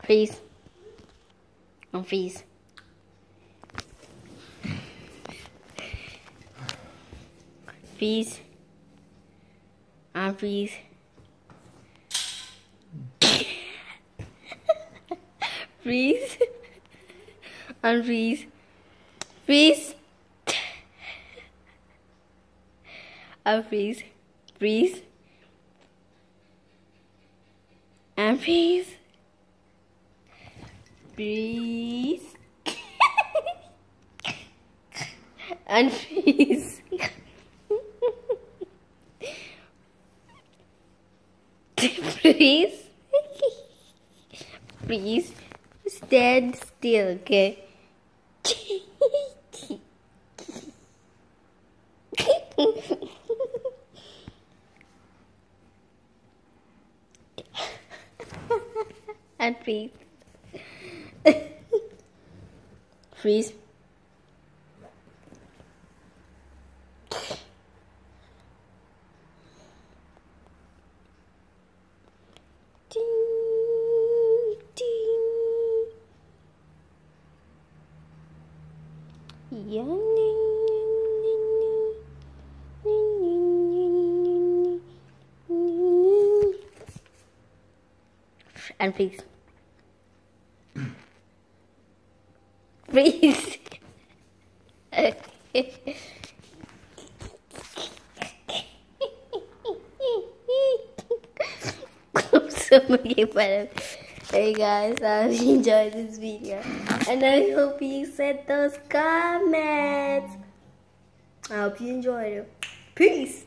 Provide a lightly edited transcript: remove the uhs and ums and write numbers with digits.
Freeze. Unfreeze. Freeze. Unfreeze. Freeze. Unfreeze. Freeze. Unfreeze. Freeze. Unfreeze. Freeze. Unfreeze. Freeze. Freeze. Stand still, okay? And freeze. Freeze. Ding, ding. Yeah. And freeze. Freeze. I'm so making fun of. Hey guys, I hope you enjoyed this video, and I hope you said those comments. I hope you enjoyed it. Peace.